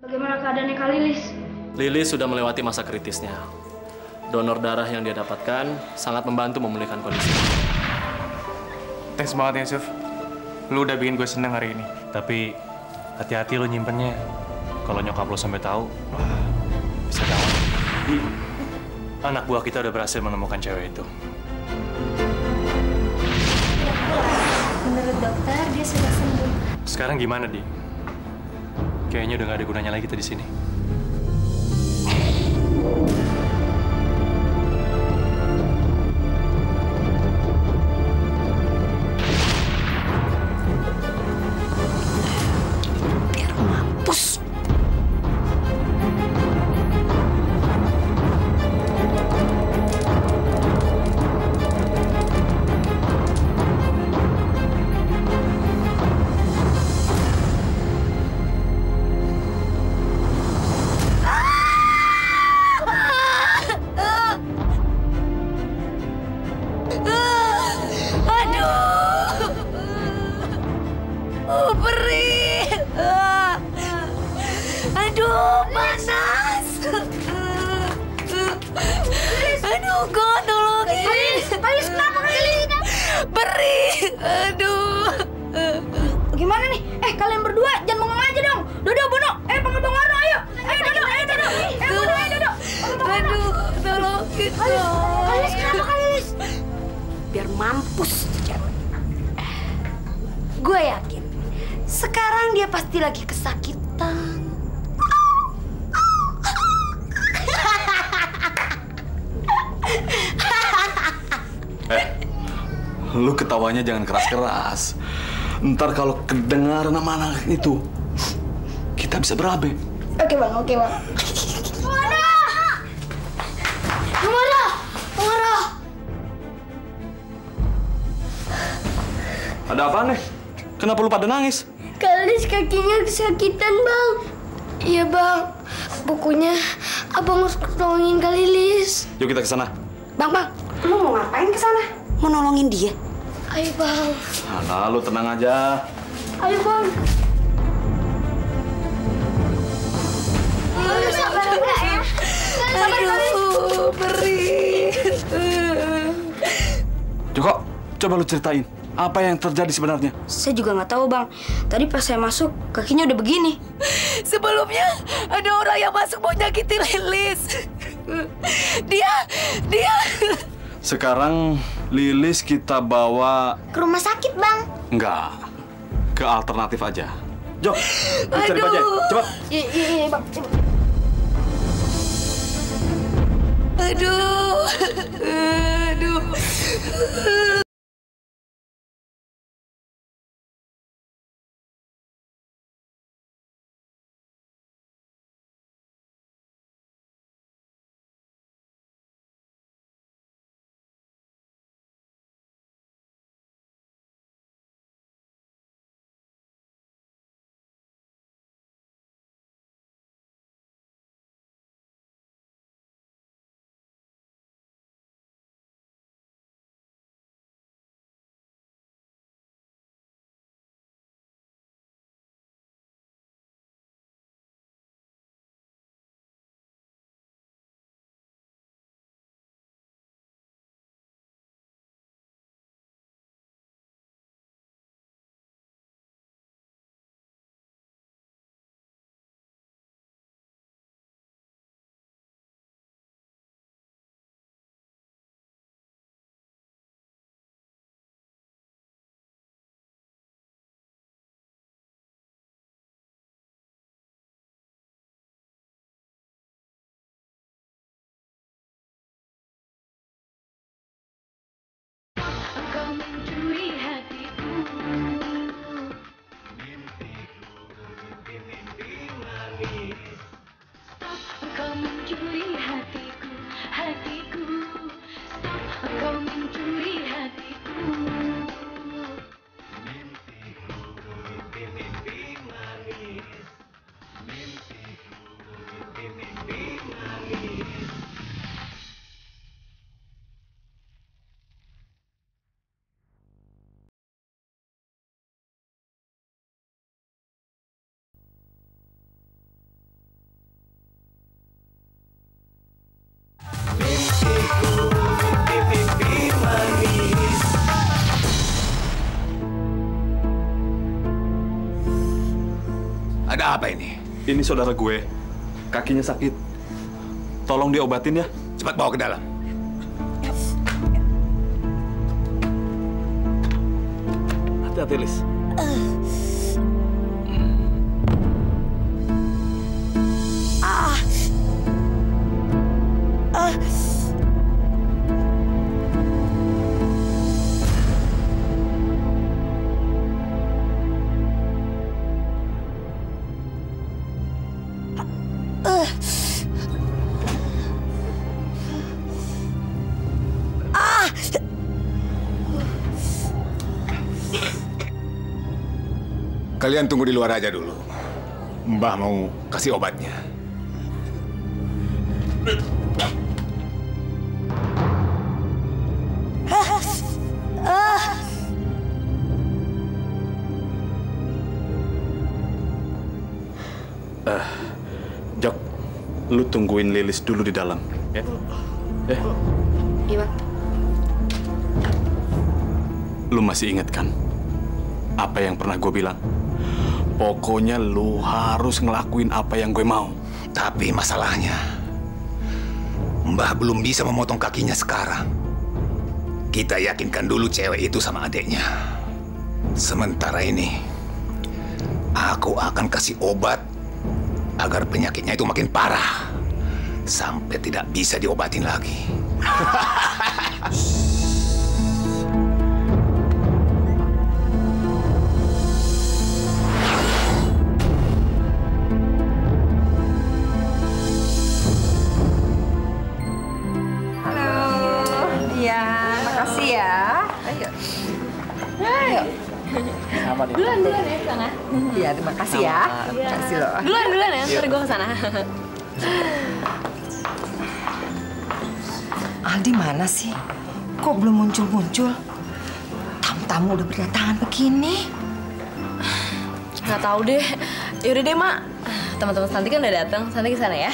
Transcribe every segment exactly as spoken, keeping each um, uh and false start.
Bagaimana keadaannya Kak Lilis? Lilis sudah melewati masa kritisnya. Donor darah yang dia dapatkan sangat membantu memulihkan kondisi. Thanks banget ya, Yusuf. Lu udah bikin gue seneng hari ini. Tapi hati-hati lo nyimpennya. Kalau nyokap lo sampai tahu, wah, bisa gawat. Anak buah kita udah berhasil menemukan cewek itu. Menurut dokter, dia sudah sembuh. Sekarang gimana, Di? Kayaknya udah nggak ada gunanya lagi kita di sini. Biar mampus. Gimana nih? Eh, kalian berdua jangan bengong aja dong. Dodo, Bono, eh panggil Bang Warno, ayo. Ayo Dodo, ayo Dodo. Eh, Bono, ayo Dodo. Aduh, tolongin dong. Kalis, kenapa Kalis? Biar mampus tuh cewek. Gue yakin, sekarang dia pasti lagi kesakitan. Eh, lu ketawanya jangan keras-keras. Ntar kalau kedengaran sama anak itu, kita bisa berabe. Oke bang, oke bang. Mara! Mara! Mara! Ada apa nih? Kenapa lu pada nangis? Kalis kakinya kesakitan bang. Iya bang. Pokoknya abang harus tolongin Kak Lilis. Yuk kita ke sana. Bang, bang, lu mau ngapain ke sana? Mau nolongin dia? Ayo bang. Nah, lu tenang aja. Ayo bang. Ayo sabar enggak ya? Sabar Kalis. Aduh, perih. Joko, coba lu ceritain. Apa yang terjadi sebenarnya? Saya juga nggak tahu bang. Tadi pas saya masuk kakinya udah begini. Sebelumnya ada orang yang masuk mau nyakitin Lilis. Dia, dia. Sekarang Lilis kita bawa... Ke rumah sakit bang. Enggak. Ke alternatif aja. Jok, lu cari bajai. Cepat. Iya, iya, iya bang. Coba. Aduh, aduh. Kau mencuri hatiku. Stop, kau mencuri hatiku, hatiku. Stop, kau mencuri hatiku. Ada apa ini? Ini saudara gue. Kakinya sakit. Tolong diobatin ya. Cepat bawa ke dalam. Hati-hati, Lis. Ah. Ah. Kalian tunggu di luar aja dulu. Mbah mau kasih obatnya. Eh, Jok, lu tungguin Lilis dulu di dalam, ya? Eh, Iya, Bang. lu masih ingat kan apa yang pernah gue bilang? Pokoknya lu harus ngelakuin apa yang gue mau. Tapi masalahnya, Mbah belum bisa memotong kakinya sekarang. Kita yakinkan dulu cewek itu sama adeknya. Sementara ini, aku akan kasih obat agar penyakitnya itu makin parah. Sampai tidak bisa diobatin lagi. Duluan, duluan ya ke sana. Iya, terima kasih ya. Terima kasih loh. Duluan, duluan ya, ntar gue ke sana. Aldi mana sih? Kok belum muncul-muncul? Tamu-tamu udah berdatangan begini. Nggak tahu deh. Yaudah deh, Mak. Teman-teman Santi kan udah datang. Santi ke sana ya.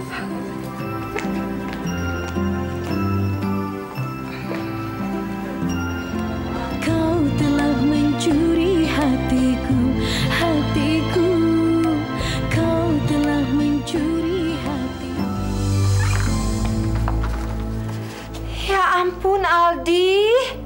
Kau telah mencuri hatiku, hatiku. Kau telah mencuri hatiku. Ya ampun, Aldi.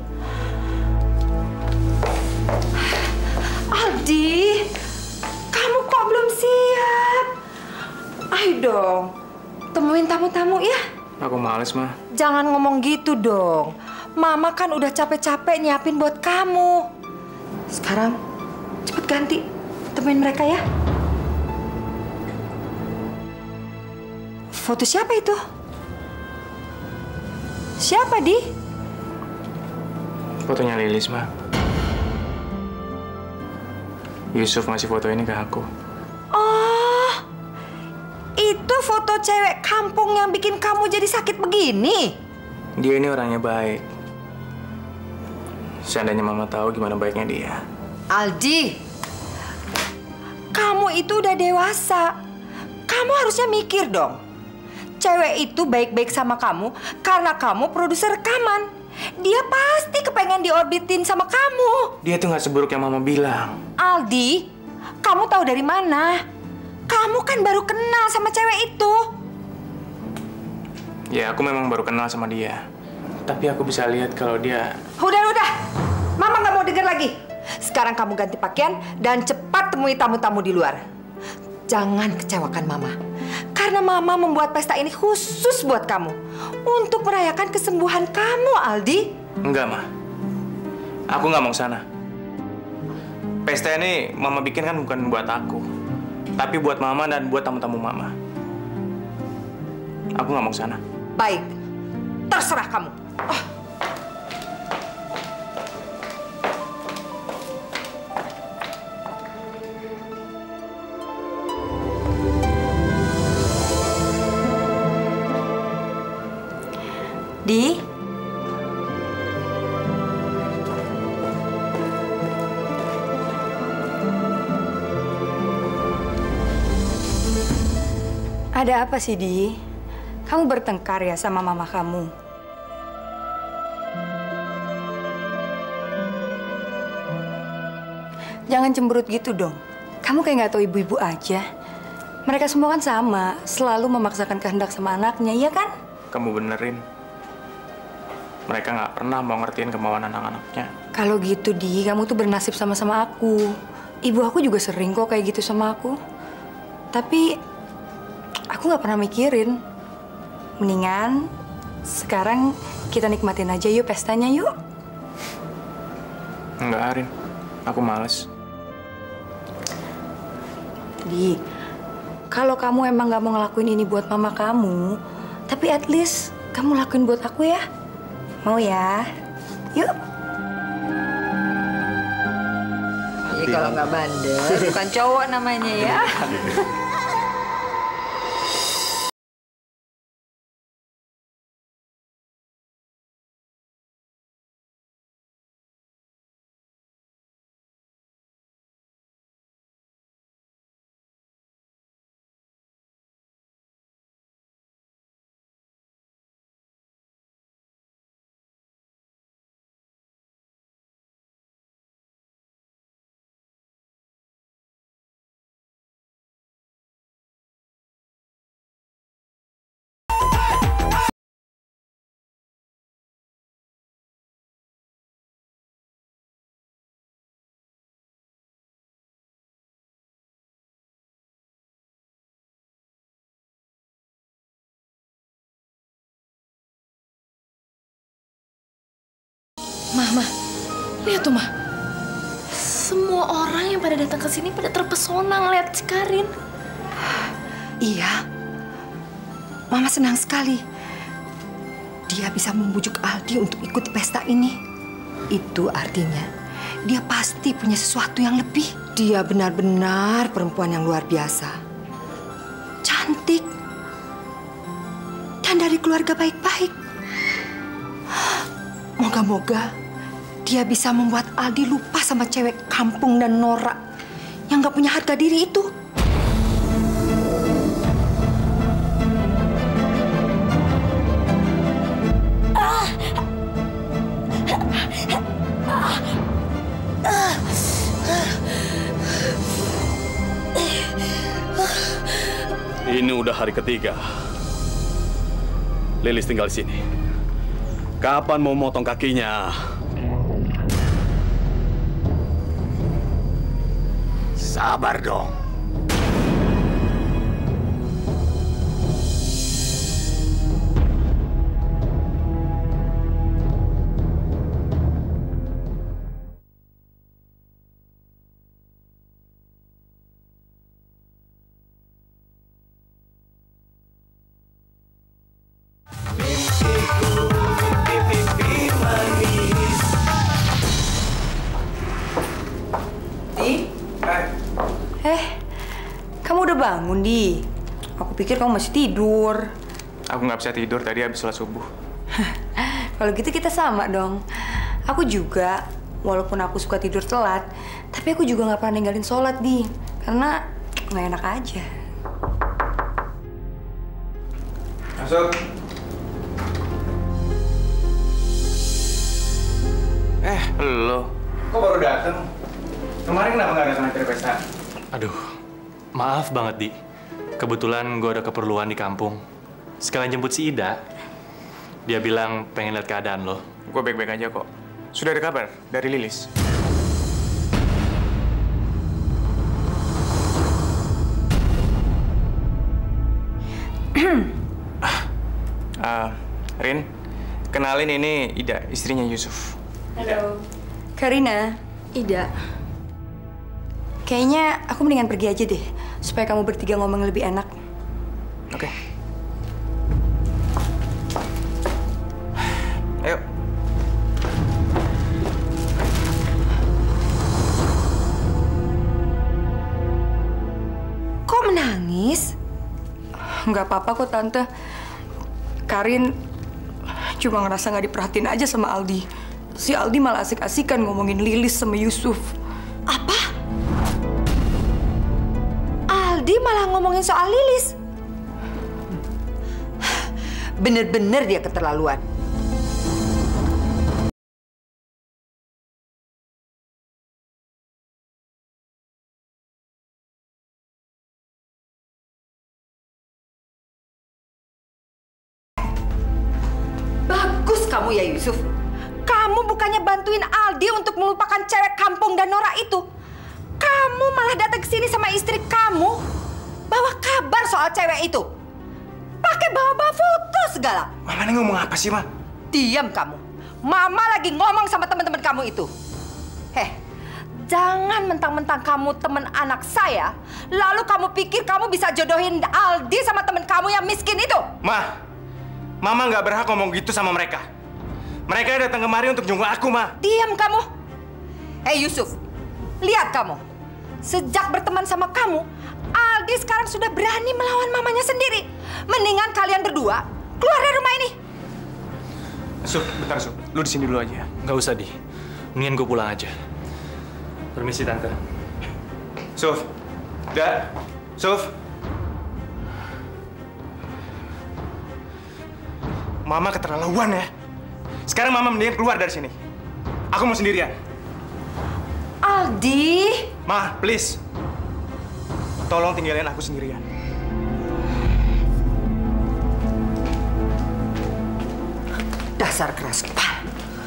Aldi, kamu kok belum siap? Ayo dong, temuin tamu-tamu ya. Aku males, Ma. Jangan ngomong gitu dong. Mama kan udah capek-capek nyiapin buat kamu. Sekarang cepet ganti, temuin mereka ya. Foto siapa itu? Siapa, Di? Fotonya Lilis, Ma. Yusuf ngasih foto ini ke aku. Oh, itu foto cewek kampung yang bikin kamu jadi sakit begini. Dia ini orangnya baik. Seandainya Mama tahu gimana baiknya dia. Aldi, kamu itu udah dewasa. Kamu harusnya mikir dong. Cewek itu baik-baik sama kamu karena kamu produser rekaman. Dia pasti kepengen diorbitin sama kamu. Dia tuh nggak seburuk yang Mama bilang. Aldi, kamu tahu dari mana? Kamu kan baru kenal sama cewek itu. Ya, aku memang baru kenal sama dia. Tapi aku bisa lihat kalau dia... Udah, udah. Mama nggak mau dengar lagi. Sekarang kamu ganti pakaian dan cepat temui tamu-tamu di luar. Jangan kecewakan Mama. Karena Mama membuat pesta ini khusus buat kamu. Untuk merayakan kesembuhan kamu, Aldi. Enggak, Ma. Aku nggak mau ke sana. Pesta ini Mama bikin kan bukan buat aku. Tapi buat Mama dan buat tamu-tamu Mama. Aku nggak mau ke sana. Baik. Terserah kamu. Oh. Di? Ada apa sih, Di? Kamu bertengkar ya sama mama kamu? Jangan cemberut gitu dong. kamu kayak nggak tahu ibu-ibu aja. Mereka semua kan sama, selalu memaksakan kehendak sama anaknya, iya kan? Kamu benerin. Mereka nggak pernah mau ngertiin kemauan anak-anaknya. Kalau gitu, Di, kamu tuh bernasib sama-sama aku. Ibu aku juga sering kok kayak gitu sama aku. Tapi, aku nggak pernah mikirin. Mendingan, sekarang kita nikmatin aja yuk pestanya yuk. Enggak, Arin. Aku males. Di, kalau kamu emang nggak mau ngelakuin ini buat mama kamu, tapi at least kamu lakuin buat aku ya. Mau ya? Yuk. Jadi kalau nggak bandel, bukan cowok namanya ya. Mama, lihat tuh, Ma. Semua orang yang pada datang ke sini pada terpesona ngeliat si Karin. Iya. Mama senang sekali. Dia bisa membujuk Aldi untuk ikut pesta ini. Itu artinya dia pasti punya sesuatu yang lebih. Dia benar-benar perempuan yang luar biasa. Cantik. Dan dari keluarga baik-baik. Moga-moga dia bisa membuat Aldi lupa sama cewek kampung dan norak yang gak punya harga diri itu. Ini udah hari ketiga. Lilis tinggal di sini. Kapan mau motong kakinya? Sabar dong. Bangun, Di. Aku pikir kamu masih tidur. Aku nggak bisa tidur tadi habis sholat subuh. Kalau gitu kita sama dong. Aku juga, walaupun aku suka tidur telat, tapi aku juga nggak pernah ninggalin sholat, Di. Karena nggak enak aja. Masuk. Eh, lo. Kok baru dateng? Kemarin kenapa nggak datang acara pesta? Aduh, maaf banget, Di. Kebetulan gue ada keperluan di kampung. Sekalian jemput si Ida. Dia bilang pengen lihat keadaan lo. Gue baik-baik aja kok. Sudah ada kabar dari Lilis? ah, uh, Rin, kenalin ini Ida, istrinya Yusuf. Halo. Karina. Ida. Kayaknya aku mendingan pergi aja deh, supaya kamu bertiga ngomong lebih enak. Oke. Okay. Ayo. Kok menangis? Nggak apa-apa kok, Tante. Karin cuma ngerasa nggak diperhatiin aja sama Aldi. Si Aldi malah asik-asikan ngomongin Lilis sama Yusuf. Apa? Aldi malah ngomongin soal Lilis? Bener-bener dia keterlaluan. kamu ya, Yusuf. Kamu bukannya bantuin Aldi untuk melupakan cewek kampung dan Nora itu. Kamu malah datang ke sini sama istri kamu, bawa kabar soal cewek itu. Pakai bawa-bawa foto segala. Mama ini ngomong apa sih, Ma? Diam kamu. Mama lagi ngomong sama teman-teman kamu itu. Heh, jangan mentang-mentang kamu teman anak saya, lalu kamu pikir kamu bisa jodohin Aldi sama teman kamu yang miskin itu. Ma, Mama nggak berhak ngomong gitu sama mereka. Mereka datang kemari untuk jenguk aku, Ma. Diam kamu. Hei Yusuf, lihat kamu. Sejak berteman sama kamu, Aldi sekarang sudah berani melawan mamanya sendiri. Mendingan kalian berdua keluar dari rumah ini. Suf, bentar Suf. Lu di sini dulu aja. Nggak usah, Di. Mendingan gue pulang aja. Permisi, Tante. Suf. Da. Suf. Mama keterlaluan ya. Sekarang Mama mendingan keluar dari sini. Aku mau sendirian. Aldi. Ma, please. Tolong tinggalin aku sendirian. Dasar keras kepala.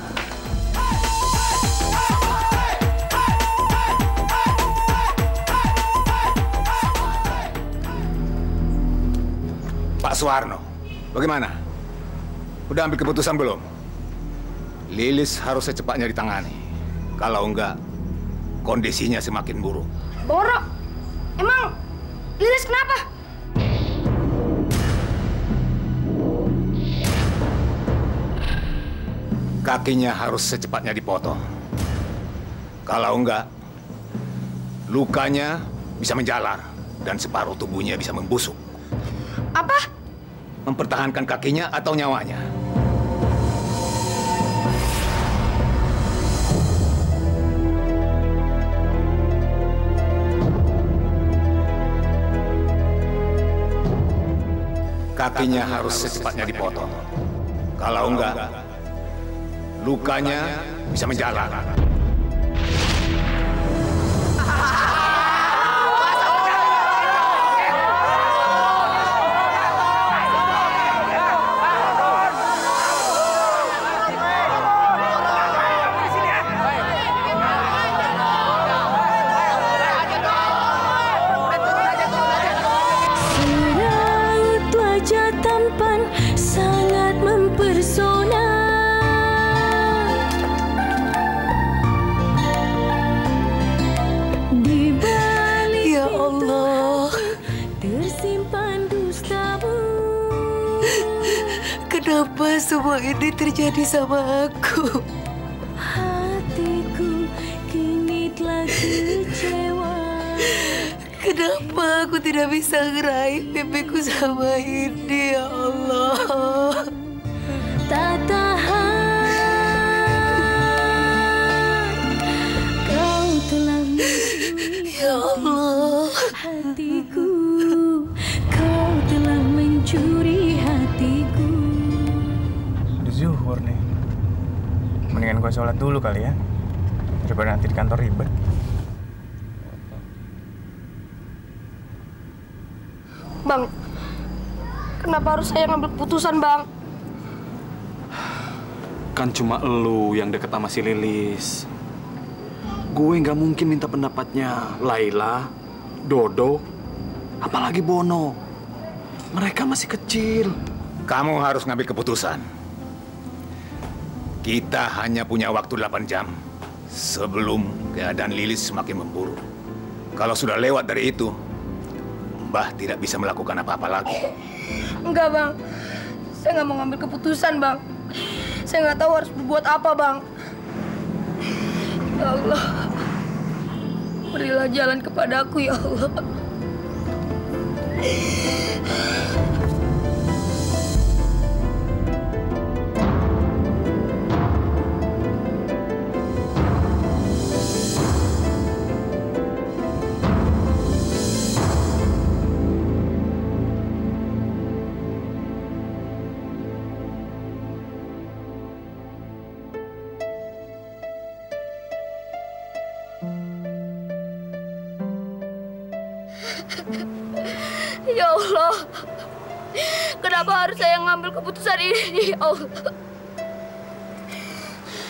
Pak Suwarno, bagaimana? Udah ambil keputusan belum? Lilis harus secepatnya ditangani. Kalau enggak, kondisinya semakin buruk. Boro, emang Lilis kenapa? Kakinya harus secepatnya dipotong. Kalau enggak, lukanya bisa menjalar dan separuh tubuhnya bisa membusuk. Apa? Mempertahankan kakinya atau nyawanya. Kakinya harus secepatnya dipotong. Kalau enggak, lukanya bisa menjalar. Seraut wajah tampan sangat mempersona. Di balik Ya Allah, tersimpan dustamu. kenapa semua ini terjadi sama aku? Hatiku kini telah kecewa. Kenapa aku tidak bisa ngeraih mimpiku sama ini, ya Allah? Tak tahan, kau telah mencuri Ya Allah, hatiku, kau telah mencuri hatiku. Udah zuhur nih. Mendingan gue sholat dulu kali ya. Daripada nanti di kantor ribet. Bang, kenapa harus saya ngambil keputusan, Bang? Kan cuma elu yang deket sama si Lilis. Gue nggak mungkin minta pendapatnya Laila, Dodo, apalagi Bono. Mereka masih kecil. Kamu harus ngambil keputusan. Kita hanya punya waktu delapan jam sebelum keadaan Lilis semakin memburuk. Kalau sudah lewat dari itu, Mbah tidak bisa melakukan apa-apa lagi. Enggak, Bang. Saya nggak mau ngambil keputusan, Bang. Saya nggak tahu harus berbuat apa, Bang. Ya Allah, berilah jalan kepada aku, ya Allah. Ya Allah, kenapa harus saya ngambil keputusan ini, ya Allah?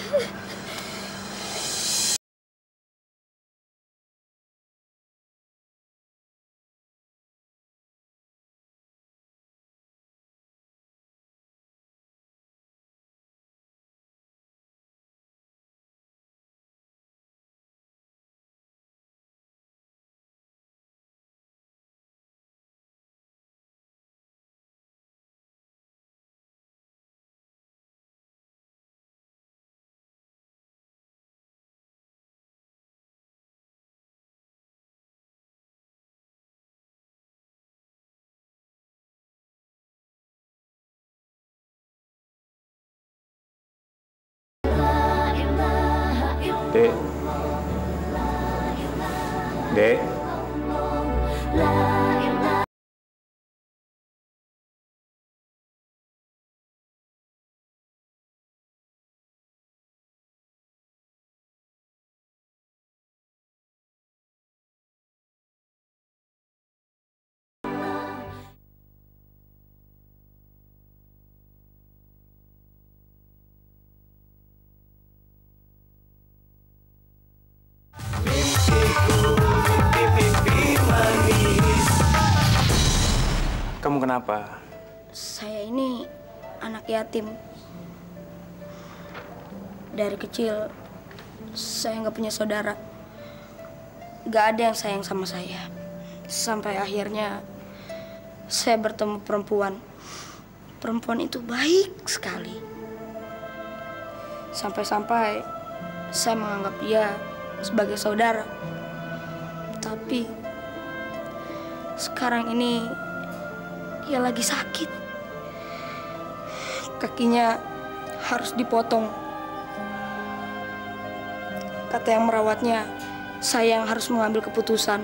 Dek. Dek. Kamu kenapa? Saya ini anak yatim. Dari kecil, saya nggak punya saudara. Nggak ada yang sayang sama saya. Sampai akhirnya, saya bertemu perempuan. Perempuan itu baik sekali. Sampai-sampai, saya menganggap dia sebagai saudara. Tapi, sekarang ini, dia lagi sakit. Kakinya harus dipotong. Kata yang merawatnya, saya yang harus mengambil keputusan.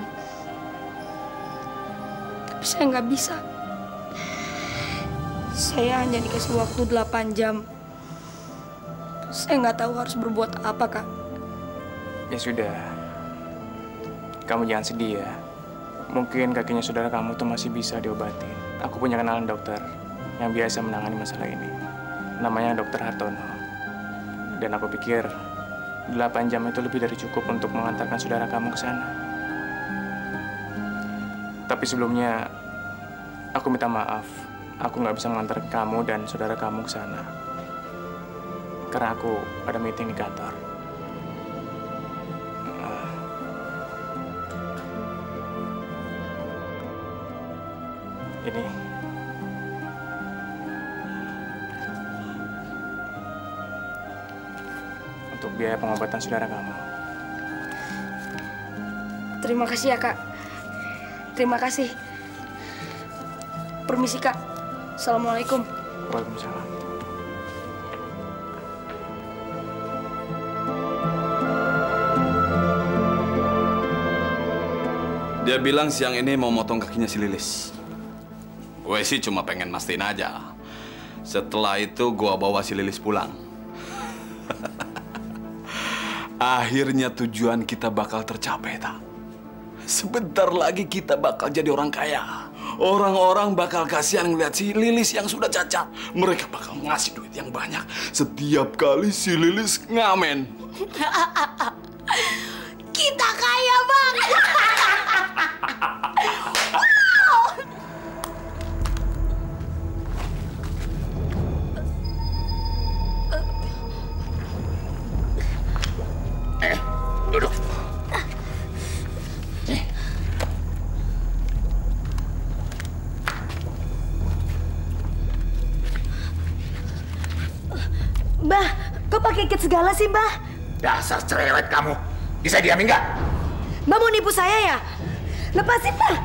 Tapi saya nggak bisa. Saya hanya dikasih waktu delapan jam. Saya nggak tahu harus berbuat apa, Kak. Ya sudah. Kamu jangan sedih ya. Mungkin kakinya saudara kamu tuh masih bisa diobatin. Aku punya kenalan dokter yang biasa menangani masalah ini. Namanya Dokter Hartono. Dan aku pikir delapan jam itu lebih dari cukup untuk mengantarkan saudara kamu ke sana. Tapi sebelumnya, aku minta maaf. Aku nggak bisa mengantar kamu dan saudara kamu ke sana. Karena aku ada meeting di kantor. Ini untuk biaya pengobatan saudara kamu. Terima kasih ya, Kak. Terima kasih. Permisi, Kak. Assalamualaikum. Waalaikumsalam. Dia bilang siang ini mau motong kakinya si Lilis. Gue sih cuma pengen mastiin aja. Setelah itu gue bawa si Lilis pulang. Akhirnya tujuan kita bakal tercapai, tak? Sebentar lagi kita bakal jadi orang kaya. Orang-orang bakal kasihan ngeliat si Lilis yang sudah cacat. Mereka bakal ngasih duit yang banyak setiap kali si Lilis ngamen. Kita kaya, Bang! Eh, duduk. Mbah, kok pakai ikat segala sih, Mbah? Dasar cerewet kamu. Bisa diam enggak? Mbah mau nipu saya ya? Lepasin, Mbah!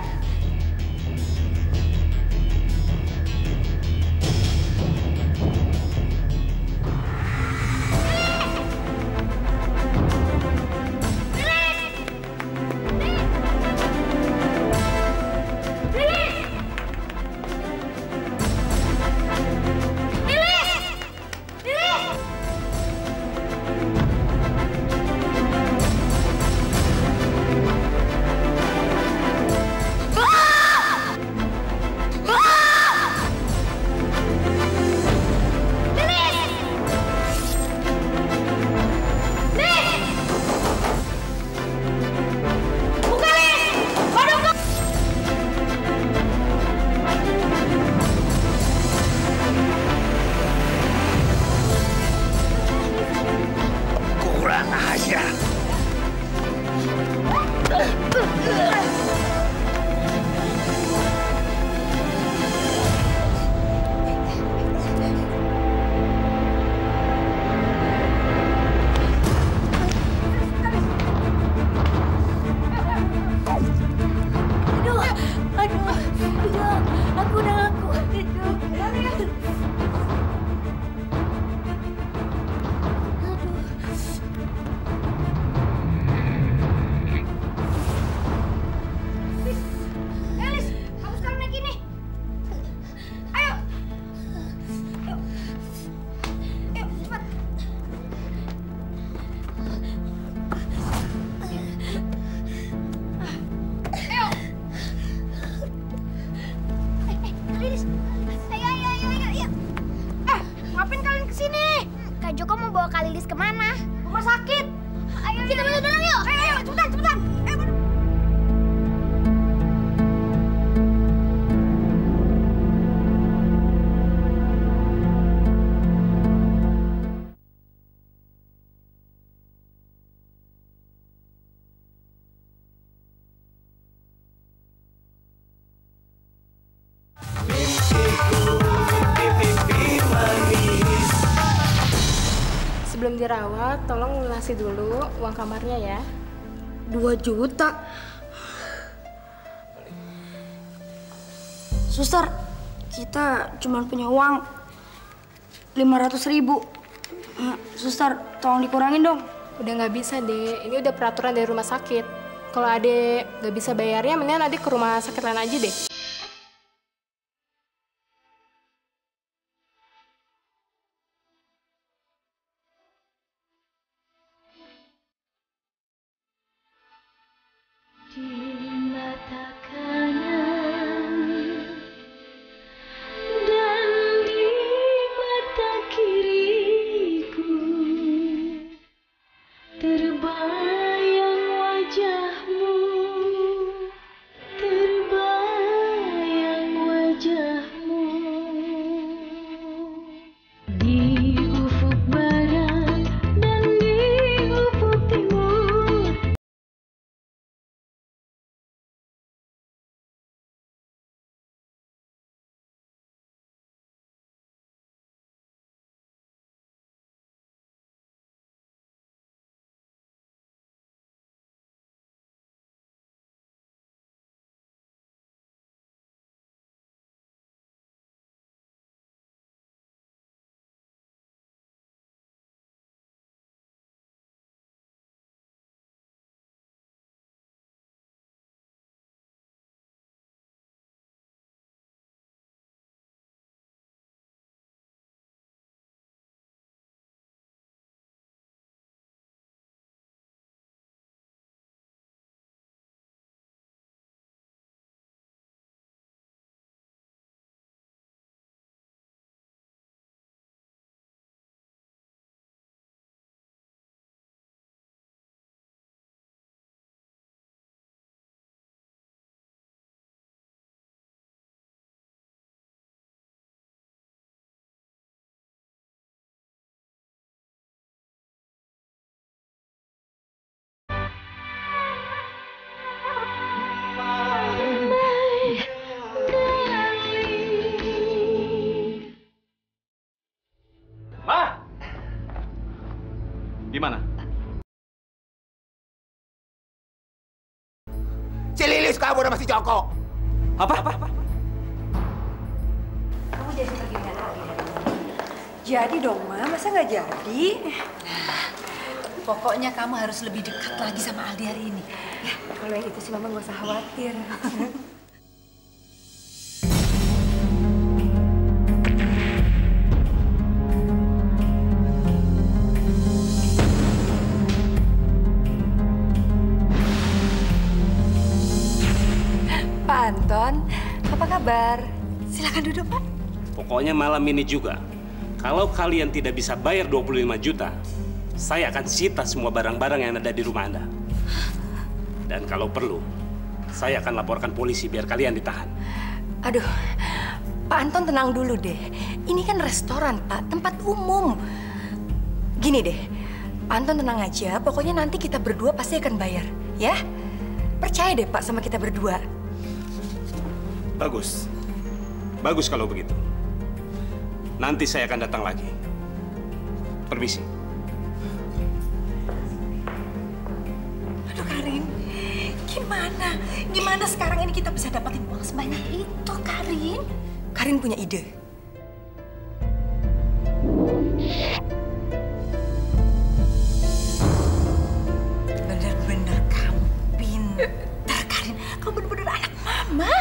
Kak Joko mau bawa Kak Lilis kemana? Rumah sakit. Ayo, kita bantu dorong yuk. Ayo, ayo, cepetan, cepetan. Ayo, Sebelum dirawat, tolong lunasi dulu uang kamarnya ya. Dua juta. Suster, kita cuma punya uang lima ratus ribu. Suster, tolong dikurangin dong. Udah nggak bisa deh, ini udah peraturan dari rumah sakit. Kalau adek nggak bisa bayarnya, mendingan adek ke rumah sakit lain aja deh. Di mana? Si Lilis kabur sama si Joko. Apa? Apa? Kamu jadi pergi mana lagi? Jadi dong, Ma. Masa nggak jadi? Pokoknya kamu harus lebih dekat lagi sama Aldi hari ini. Ya, kalau yang itu sih Mama nggak usah khawatir. Pak Anton, apa kabar? Silakan duduk, Pak. Pokoknya malam ini juga, kalau kalian tidak bisa bayar dua puluh lima juta, saya akan sita semua barang-barang yang ada di rumah Anda. Dan kalau perlu, saya akan laporkan polisi biar kalian ditahan. Aduh, Pak Anton tenang dulu deh. Ini kan restoran, Pak, tempat umum. Gini deh, Pak Anton tenang aja, pokoknya nanti kita berdua pasti akan bayar, ya? Percaya deh, Pak, sama kita berdua. Bagus. Bagus kalau begitu. Nanti saya akan datang lagi. Permisi. Aduh Karin, gimana? Gimana sekarang ini kita bisa dapatin uang sebanyak itu, Karin? Karin punya ide. Bener-bener kamu pintar, Karin. Kamu bener-bener anak mama.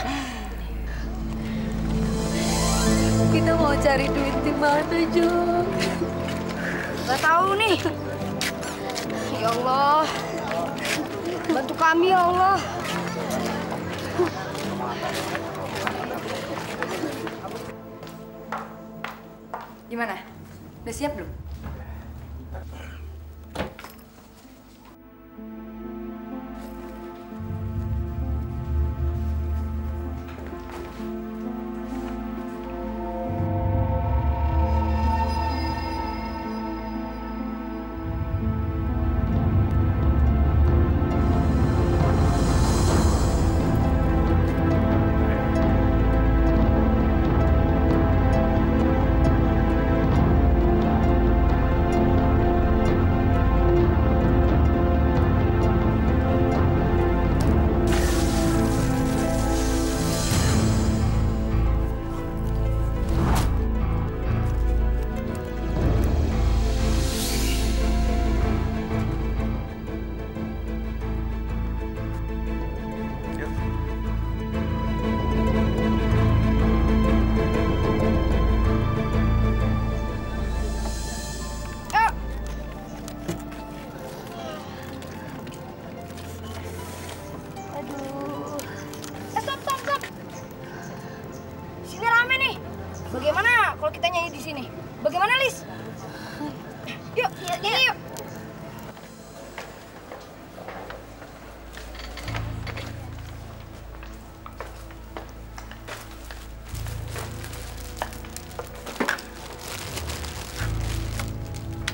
Kita mau cari duit di mana, Jo? Gak tahu nih. Ya Allah, bantu kami ya Allah. Gimana? Udah siap belum?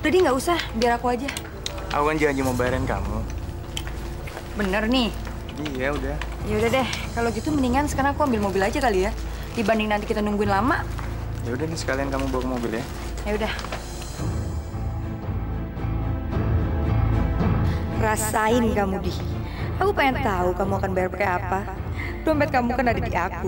Udah deh, nggak usah, biar aku aja. Aku kan janji mau bayarin kamu. Bener nih. Iya, udah. Ya udah deh, kalau gitu mendingan sekarang aku ambil mobil aja kali ya. Dibanding nanti kita nungguin lama. Ya udah nih, sekalian kamu bawa ke mobil ya. Ya udah. Rasain kamu, Di. Aku pengen tahu kamu akan bayar pakai apa. Dompet kamu kan ada di aku.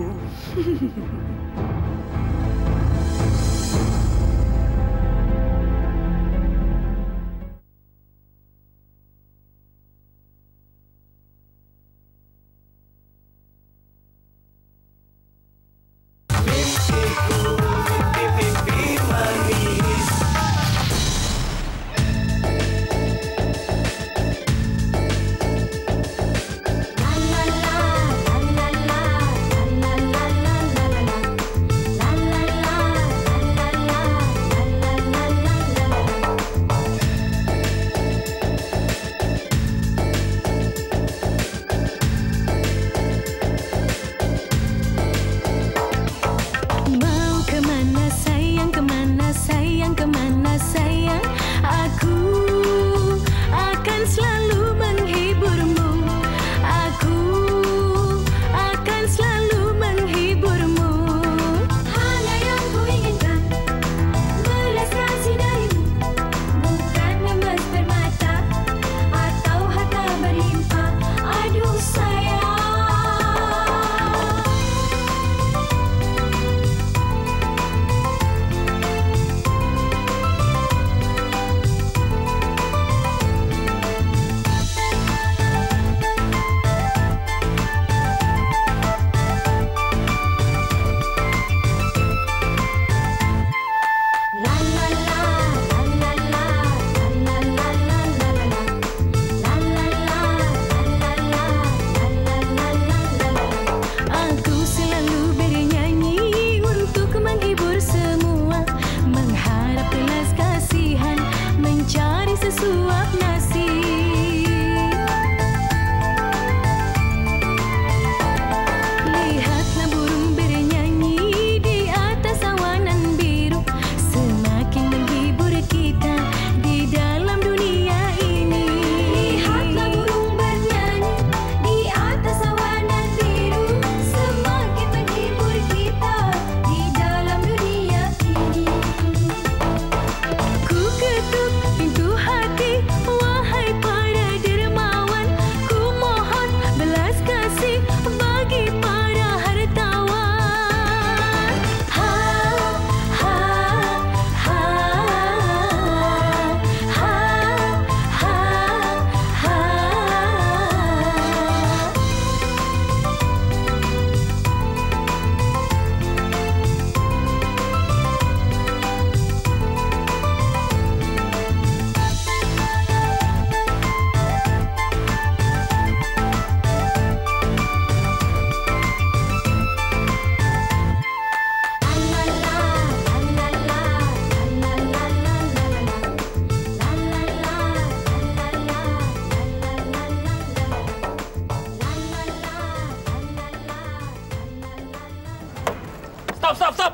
Stop, stop, stop!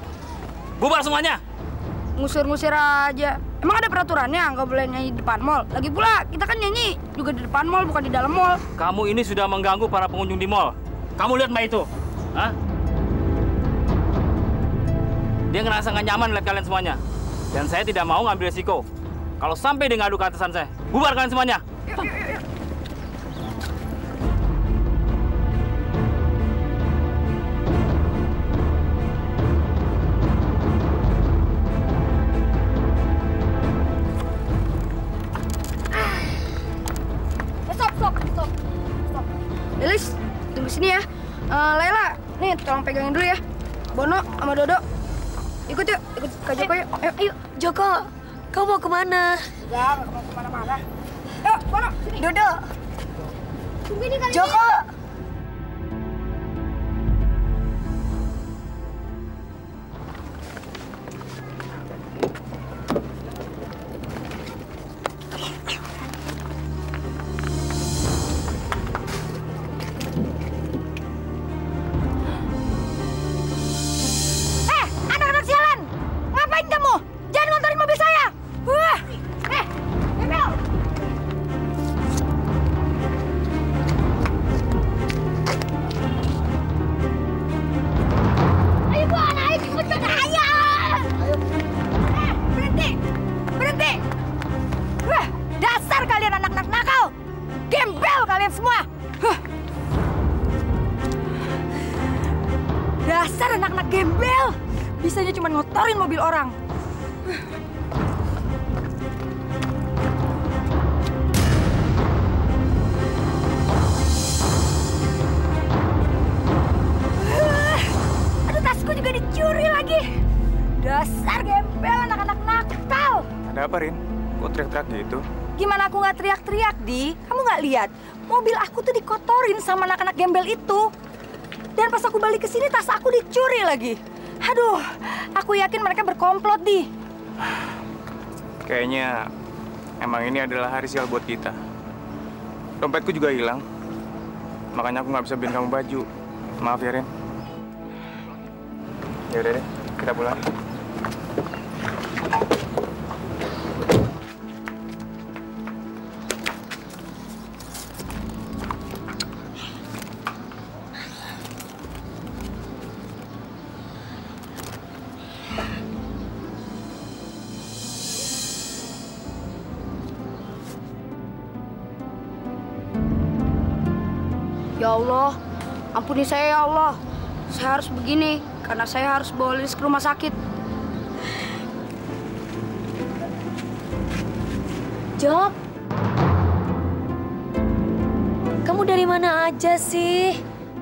Bubar semuanya! Ngusir-ngusir aja. Emang ada peraturannya nggak boleh nyanyi di depan mall? Lagi pula, kita kan nyanyi juga di depan mall, bukan di dalam mall. Kamu ini sudah mengganggu para pengunjung di mall. Kamu lihat mbak itu? Hah? Dia ngerasa nggak nyaman lihat kalian semuanya. Dan saya tidak mau ngambil resiko. Kalau sampai dia ngadu ke atasan saya, bubar kalian semuanya! Yuk, yuk, yuk. Lilis, tunggu sini ya. Uh, Laila, nih tolong pegangin dulu ya. Bono sama Dodo, ikut yuk, ikut Kak Joko yuk. Ayo, ayo. Joko, kau mau kemana? Enggak, nggak mau kemana-mana. Yuk, Bono, sini. Dodo. Tunggu ini kali. Joko. Wah! ngotorin mobil orang. Aduh, tasku juga dicuri lagi. Dasar gembel anak-anak nakal. Ada apa, Rin? Kok teriak-teriak gitu? Gimana aku nggak teriak-teriak, Di? Kamu nggak lihat? Mobil aku tuh dikotorin sama anak-anak gembel itu. Dan pas aku balik ke sini, tas aku dicuri lagi. Aduh, aku yakin mereka berkomplot, Di. Kayaknya emang ini adalah hari sial buat kita. Dompetku juga hilang. Makanya aku nggak bisa beliin kamu baju. Maaf ya, Rin. Ya udah deh, kita pulang. Ya Allah, ampuni saya ya Allah. Saya harus begini karena saya harus bawa Lilis ke rumah sakit. Jok, kamu dari mana aja sih?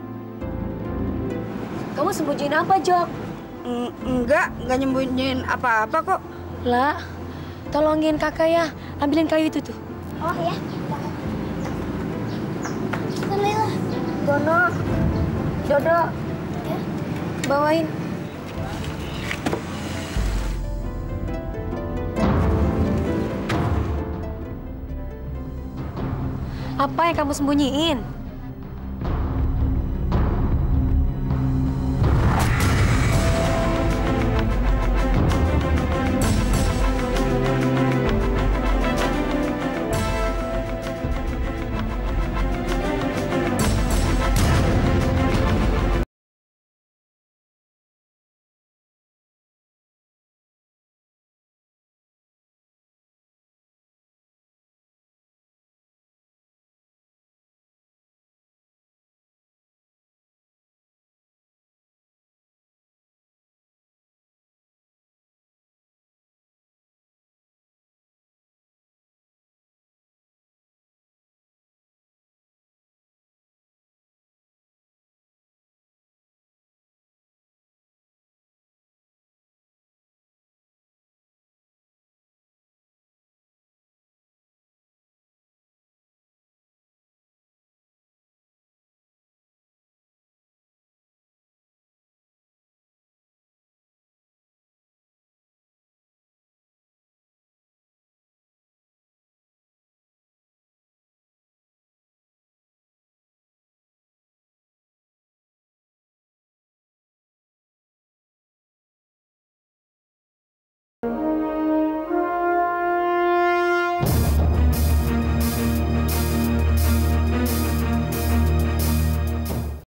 Kamu sembunyiin apa, Jok? Enggak, enggak nyembunyiin apa-apa kok. Lah, tolongin kakak ya, ambilin kayu itu tuh. Oh ya. Lila. Dono, Dodo, Ya. bawain. Apa yang kamu sembunyiin?